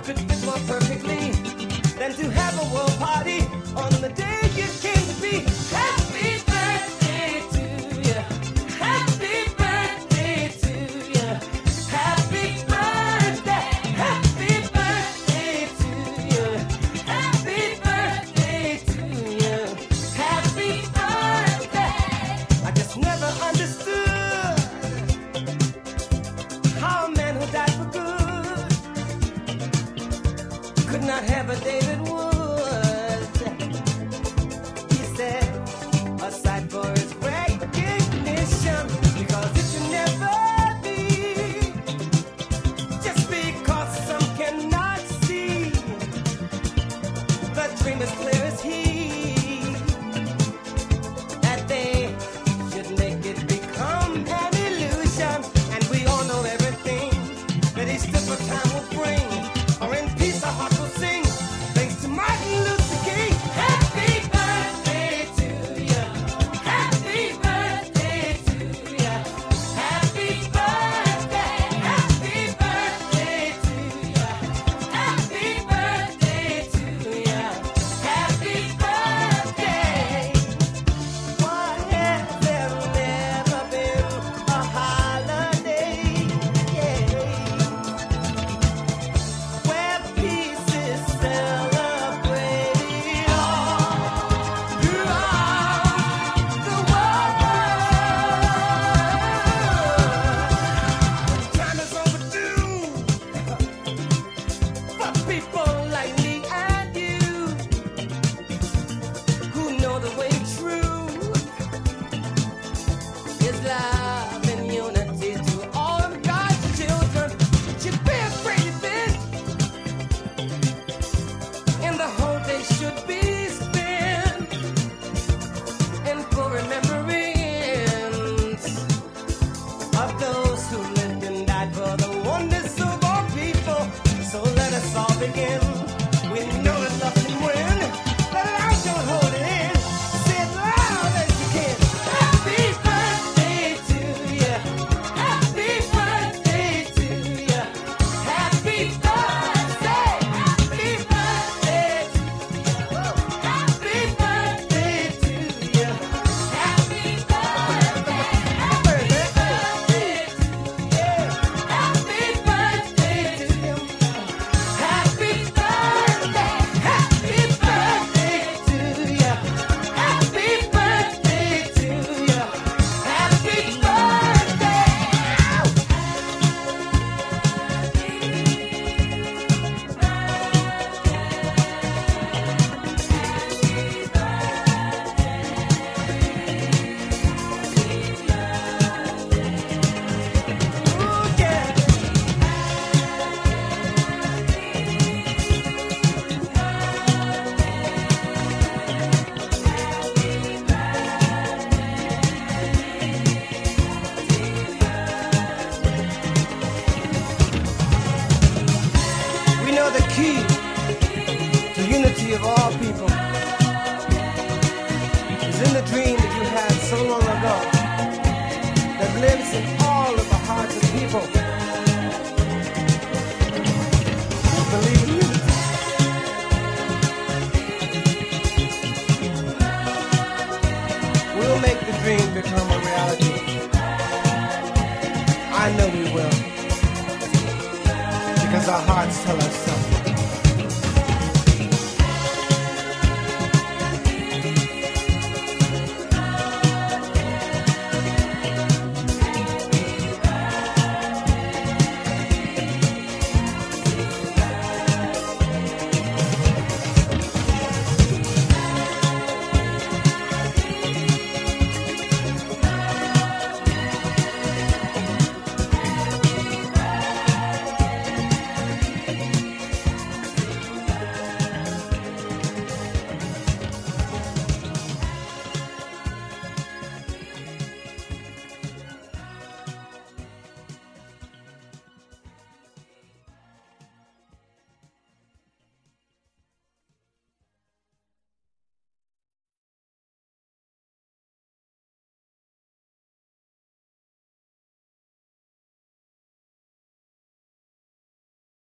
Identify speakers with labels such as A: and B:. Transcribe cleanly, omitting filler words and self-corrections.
A: What could fit more perfectly than to have a world party on the day you came to be? Happy birthday to you. Happy birthday to you. Happy birthday. Happy birthday to you. Happy birthday to you. Happy birthday. I just never understood how a man who died for good could not have a David Wood. He said, aside for his recognition, because it should never be, just because some cannot see the dream as clear as he, that they should make it become an illusion. And we all know everything that each different time will bring, or in peace our heart will sing. Thanks to Martin Luther King. Happy birthday to you. Happy birthday to you. Happy birthday. Happy birthday to you. Happy birthday to you. Happy birthday. Why has there never been a holiday? Where peace is celebrated all throughout the world. Time is overdue for people like me and you, who know the way true is love and unity to all of God's children. Should be a great event, and the whole day should be spent in full remembrance of those who lived and died for the oneness of all people. So let us all begin. We know that love can win. Let it out, don't hold it in. Say it loud as you can. Happy birthday to you. Happy birthday to you. Happy birthday. Happy birthday to you. Happy birthday to you. Happy birthday. Happy birthday to you. Happy birthday to you. Happy birthday. Happy birthday to you. Happy birthday to you. Happy Ooh, yeah. We know the key to unity of all people is in the dream that you had so long ago that lives in all of the hearts of people who believe in unity. We'll make the dream become a reality. I know we will, because our hearts tell us so.